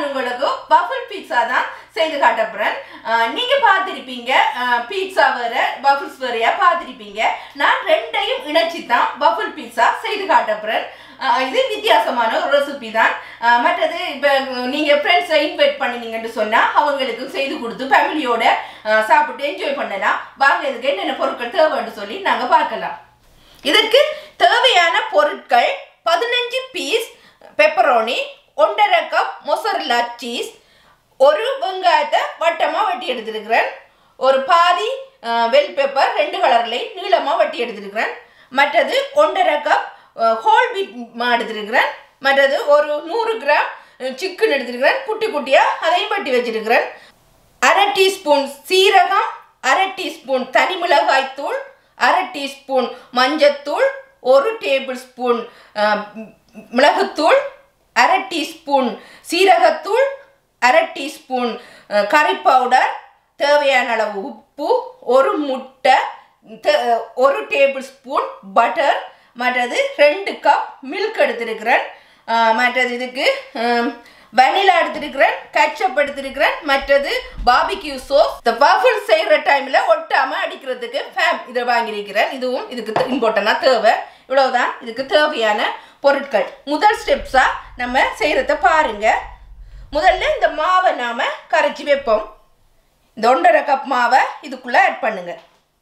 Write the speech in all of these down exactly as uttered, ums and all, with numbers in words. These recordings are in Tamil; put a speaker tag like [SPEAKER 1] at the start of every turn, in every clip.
[SPEAKER 1] உங்களுக்கு பஃபிள் பீட்சா தான் செய்து காட்டப்படுறேன். நீங்க பார்த்திருப்பீங்க பீட்சா வேற பஃபிள்ஸ் வேறையா பார்த்திருப்பீங்க. நான் ரெண்டையும் இணைச்சி தான் பஃபிள் பீட்சா செய்து காட்டப்படுறேன். இது வித்தியாசமான ஒரு ரெசிபி தான். மற்றது இப்போ நீங்கள் ஃப்ரெண்ட்ஸை இன்வைட் பண்ணினீங்கன்னு சொன்னால் அவங்களுக்கு செய்து கொடுத்து ஃபேமிலியோட சாப்பிட்டு என்ஜாய் பண்ணலாம். வாங்க இதுக்கு என்னென்ன பொருட்கள் தேவைன்னு சொல்லி நாங்கள் பார்க்கலாம். இதற்கு தேவையான பொருட்கள் பதினஞ்சு பீஸ் பெப்பரோனி, ஒன்றரை கப் மொசரல்லா சீஸ், ஒரு வெங்காயத்தை வட்டமாக வெட்டி எடுத்துருக்கிறேன், ஒரு பாதி வெல் பெப்பர் ரெண்டு கலர்லையும் நீளமாக வெட்டி எடுத்துருக்கிறேன், மற்றது ஒன்றரை கப் ஹோல் வீட் எடுத்துருக்கிறேன், மற்றது ஒரு நூறு கிராம் சிக்கன் எடுத்துருக்கிறேன் குட்டி குட்டியாக அதையும் வெட்டி வச்சிருக்கிறேன், அரை டீஸ்பூன் சீரகம், அரை டீஸ்பூன் தனி மிளகாய் தூள், அரை டீஸ்பூன் மஞ்சத்தூள், ஒரு டேபிள் ஸ்பூன் மிளகுத்தூள், அரை டீஸ்பூன் சீரகத்தூள், அரை டீஸ்பூன் கறி பவுடர், தேவையான அளவு உப்பு, ஒரு முட்டை, ஒரு டேபிள் ஸ்பூன் பட்டர், மற்றது ரெண்டு கப் மில்க் எடுத்துருக்கிறேன், மற்றது இதுக்கு வனிலா எடுத்துருக்கிறேன், கட்சப் எடுத்துருக்கிறேன், மற்றது பார்பிக்யூ சோஸ். இந்த பஃபிள் செய்கிற டைமில் ஒட்டாமல் அடிக்கிறதுக்கு ஃபேம் இதை வாங்கியிருக்கிறேன். இதுவும் இதுக்கு இம்பார்ட்டண்டாக தேவை. இவ்வளவுதான் இதுக்கு தேவையான பொருட்கள். முதல் ஸ்டெப்ஸாக நம்ம செய்கிறத பாருங்க. முதல்ல இந்த மாவை நாம் கரைச்சி வைப்போம். இந்த ஒன்றரை கப் மாவை இதுக்குள்ளே ஆட் பண்ணுங்க.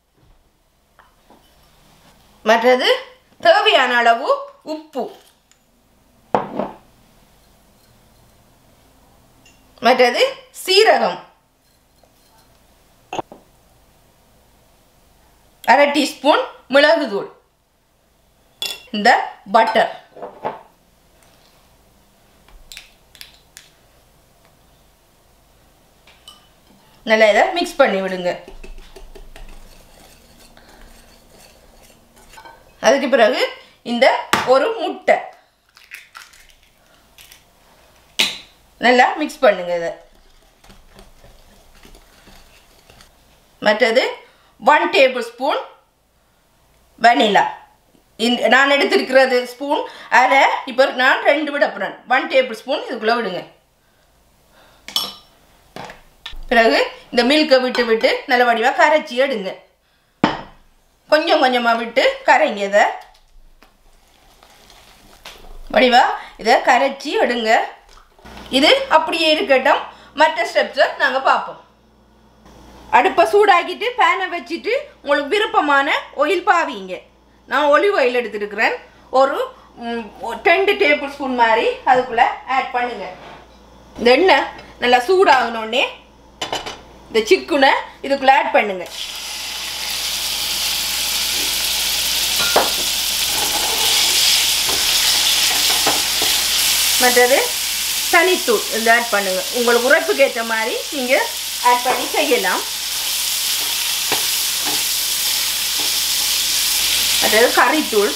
[SPEAKER 1] மற்றது தேவையான அளவு உப்பு, மற்றது சீரகம், அரை டீஸ்பூன் மிளகுத்தூள், இந்த பட்டர், நல்லா இதை மிக்ஸ் பண்ணி விடுங்க. அதுக்கு பிறகு இந்த ஒரு முட்டை நல்லா மிக்ஸ் பண்ணுங்க. இதை மற்றது ஒன் டேபிள் ஸ்பூன் வனிலா. இந்த நான் எடுத்திருக்கிறது ஸ்பூன் அரை, இப்போ நான் ரெண்டு விட போகிறேன். ஒன் டேபிள் ஸ்பூன் இதுக்குள்ளே விடுங்க. பிறகு இந்த மில்கை விட்டு விட்டு நல்ல வடிவாக கரைச்சி எடுங்க. கொஞ்சம் கொஞ்சமாக விட்டு கரைங்க. இதை வடிவாக இதை கரைச்சி எடுங்க. இது அப்படியே இருக்கட்டும். மற்ற ஸ்டெப்ஸை நாங்கள் பார்ப்போம். அடுப்பை சூடாக்கிட்டு பேனை வச்சுட்டு உங்களுக்கு விருப்பமான ஆயில் பாவிங்க. நான் ஒலிவ் ஆயில் எடுத்துருக்கிறேன். ஒரு ரெண்டு டேபிள் ஸ்பூன் மாதிரி அதுக்குள்ளே ஆட் பண்ணுங்க. இந்த எண்ணெய் நல்லா சூடாகணுன்னே இந்த சிக்கனை இதுக்குள்ளே ஆட் பண்ணுங்க. மற்றது தனித்தூள் இதில் ஆட் பண்ணுங்க. உங்களுக்கு உரைப்புக்கு ஏற்ற மாதிரி நீங்கள் ஆட் பண்ணி செய்யலாம். மற்றது கறித்தூள்,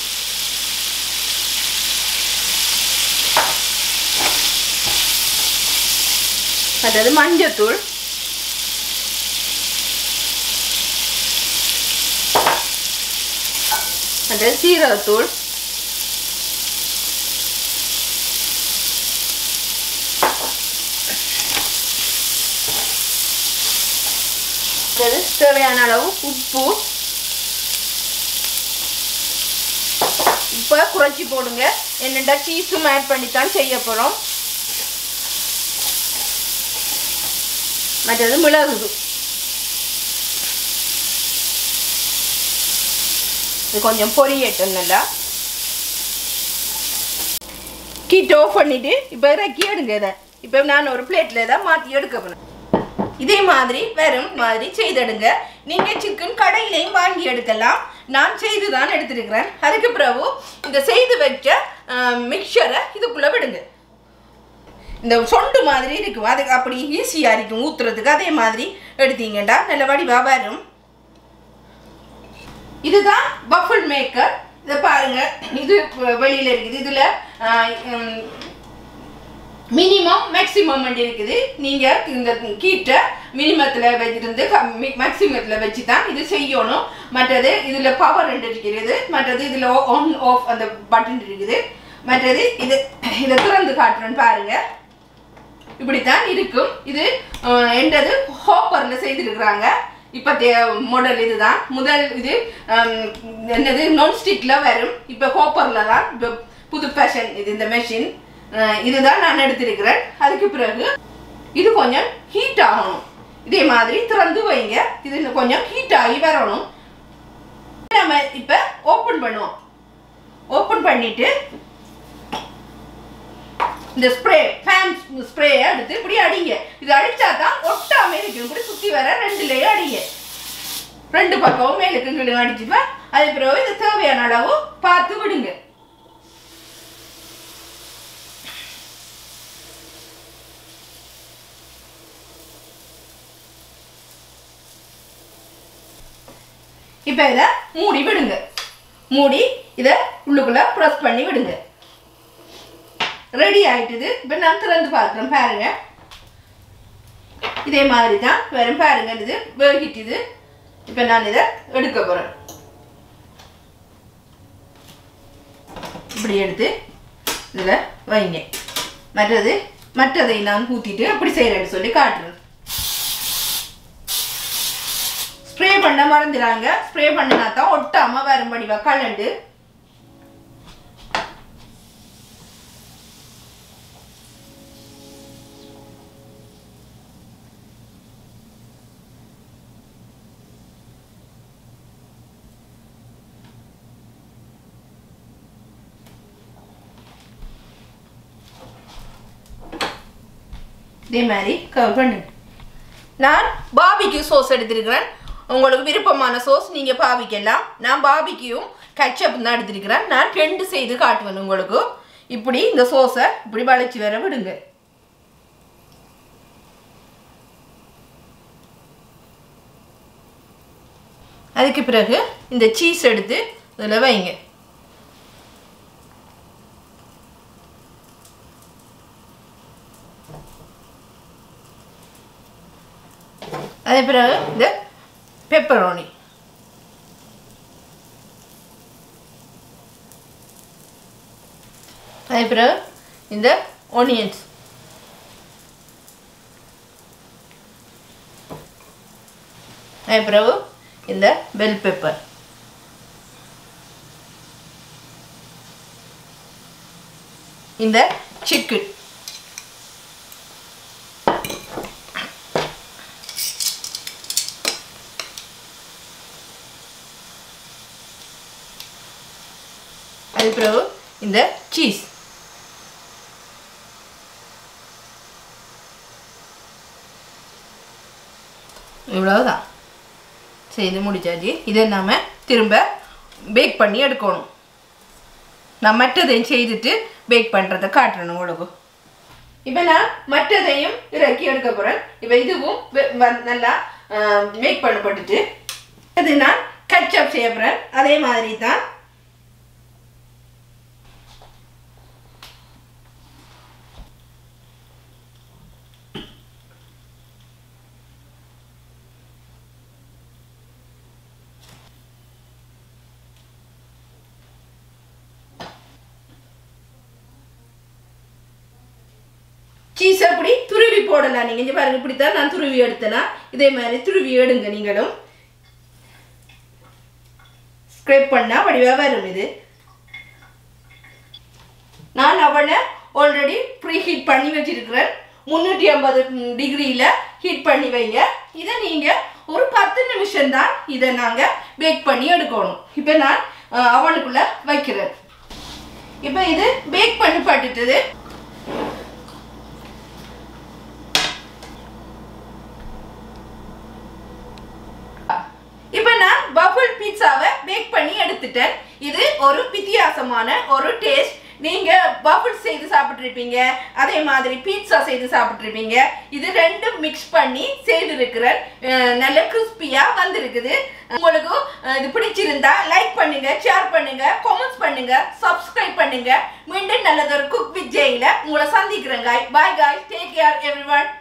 [SPEAKER 1] மற்றது மஞ்சத்தூள், மற்றது சீரகத்தூள், தேவையான அளவு உப்பு. இப்போ குறைச்சி போடுங்க. என்னென்னா சீஸும் ஆட் பண்ணித்தான் செய்ய போகிறோம். மற்றது மிளகு. இது கொஞ்சம் பொரியட்டும். நல்லா ஹீட் ஆஃப் பண்ணிவிட்டு இப்போ இறக்கி எடுங்க. இதை இப்போ நான் ஒரு பிளேட்டில் தான் மாற்றி எடுக்க போகிறேன். இதே மாதிரி வெறும் மாதிரி செய்தெடுங்க. நீங்கள் சிக்கன் கடையிலையும் வாங்கி எடுக்கலாம். நான் செய்து தான் எடுத்துருக்கிறேன். அதுக்கு பிறகு இந்த செய்து வச்ச மிக்சரை இதுக்குள்ளே விடுங்க. இந்த சொண்டு மாதிரி இருக்கும், அதுக்கு அப்படி ஈஸியாக இருக்கும் ஊற்றுறதுக்கு. அதே மாதிரி எடுத்தீங்கண்டா நல்ல வடிவாக வரும். இதுதான் பஃபிள் மேக்கர். இதை பாருங்கள், இது வெளியில் இருக்குது. இதில் மினிமம் மேக்ஸிமம் இருக்குது. நீங்கள் இந்த கீட்டை மினிமத்தில் வச்சிருந்து மேக்ஸிமத்தில் வச்சு தான் இது செய்யணும். மற்றது இதில் பவர் ரெண்டு இருக்கிறது, மற்றது இதில் ஆன் ஆஃப் அந்த பட்டன் இருக்குது, மற்றது இது இதை திறந்து காட்டுறேன்னு பாருங்கள். இப்படித்தான் இருக்கும். இது என்னது ஹாப்பரில் செய்திருக்கிறாங்க. இப்போ மாடல் இதுதான். முதல் இது என்னது நான்ஸ்டிக்கில் வரும். இப்போ ஹாப்பரில் தான் இப்போ புது ஃபேஷன் இது. இந்த மெஷின் இதுதான் நான் எடுத்திருக்கிறேன். அதுக்கு பிறகு இது கொஞ்சம் ஹீட் ஆகணும். இதே மாதிரி திறந்து வைங்க. இது கொஞ்சம் ஹீட் ஆகி வரணும். நம்ம இப்போ ஓப்பன் பண்ணுவோம். ஓப்பன் பண்ணிட்டு இந்த ஸ்ப்ரே ஃபேன் ஸ்ப்ரேயை எடுத்து இப்படி அடிங்க. இது அடித்தா தான் ஒட்டாமல் இருக்கும். இப்படி சுற்றி வர ரெண்டுலேயே அடிங்க. ரெண்டு பக்கமும் மேலுக்கு கீழே அடிச்சுப்பா. அது பிறகு இது தேவையான அளவு பார்த்து விடுங்க. இப்போ இதை மூடி விடுங்க. மூடி இதை உள்ளுக்குள்ள ப்ரெஸ் பண்ணி விடுங்க. ரெடி ஆயிட்டுது. இப்போ நான் திறந்து பார்க்குறேன். பாருங்க, இதே மாதிரி தான் வெறும் பாருங்க. இது வேகிட்டுது. இப்போ நான் இதை எடுக்க போகிறேன். இப்படி எடுத்து இதில் வைங்க. மற்றது மற்றதை நான் ஊற்றிட்டு அப்படி செய்கிறேன்னு சொல்லி காட்டுறேன். ஸ்ப்ரே பண்ண மறந்துடாங்க. ஸ்ப்ரே பண்ணினா தான் ஒட்டாமல் வரும்படி கலண்டு. இதே மாதிரி கவர் பண்ணுங்க. நான் பாபிக்யூ சோஸ் எடுத்திருக்கிறேன். உங்களுக்கு விருப்பமான சோஸ் நீங்கள் பாவிக்கலாம். நான் பாபிக்யூவும் கட்சப் தான் எடுத்திருக்கிறேன். நான் ரெண்டு செய்து காட்டுவேன் உங்களுக்கு. இப்படி இந்த சோஸை இப்படி வளைச்சி வர விடுங்க. அதுக்கு பிறகு இந்த சீஸ் எடுத்து இதில் வைங்க. அதே பிறகு இந்த பெப்பரோனி. அதே பிறகு இந்த ஆனியன்ஸ். அதே பிறகு இந்த பெல் பெப்பர். இந்த சிக்கன். அது பிறகு இந்த சீஸ். இவ்வளவுதான் செய்து முடிச்சாச்சு. இதை நம்ம திரும்ப பேக் பண்ணி எடுக்கணும். நான் மற்றதையும் செய்துட்டு பேக் பண்ணுறதை காட்டுறேன் உங்களுக்கு. இப்போ நான் மற்றதையும் இறக்கி எடுக்க போகிறேன். இப்போ இதுவும் நல்லா பேக் பண்ணப்பட்டுட்டு அது நான் கட்சப் செய்ய போகிறேன். அதே மாதிரி தான் சீஸ் அப்படி துருவி போடலாம். நீங்கள் இங்கே பாருங்க, இப்படித்தான் நான் துருவி எடுத்தேன்னா இதே மாதிரி துருவி எடுங்க. நீங்களும் ஸ்க்ரேப் பண்ணால் வடிவாக வரும். இது நான் அவனை ஆல்ரெடி ப்ரீ ஹீட் பண்ணி வச்சிருக்கிறேன். முந்நூற்றி ஐம்பது டிகிரியில் ஹீட் பண்ணி வைங்க. இதை நீங்கள் ஒரு பத்து நிமிஷம் தான் இதை நாங்கள் பேக் பண்ணி எடுக்கணும். இப்போ நான் அவனுக்குள்ளே வைக்கிறேன். இப்போ இது பேக் பண்ணி பட்டுட்டது. இப்போ நான் பஃபிள் பீட்சாவை பேக் பண்ணி எடுத்துட்டேன். இது ஒரு வித்தியாசமான ஒரு டேஸ்ட். நீங்கள் பஃபிள் செய்து சாப்பிட்ருப்பீங்க, அதே மாதிரி பீட்சா செய்து சாப்பிட்ருப்பீங்க. இது ரெண்டும் மிக்ஸ் பண்ணி செய்திருக்கிறேன். நல்ல கிறிஸ்பியாக வந்திருக்குது. உங்களுக்கு இது பிடிச்சிருந்தா லைக் பண்ணுங்க, ஷேர் பண்ணுங்க, கமெண்ட்ஸ் பண்ணுங்க, சப்ஸ்கிரைப் பண்ணுங்க. மீண்டும் நல்லதொரு குக் வித் ஜெயில உங்களை சந்திக்கிறேன். Bye guys, take care everyone.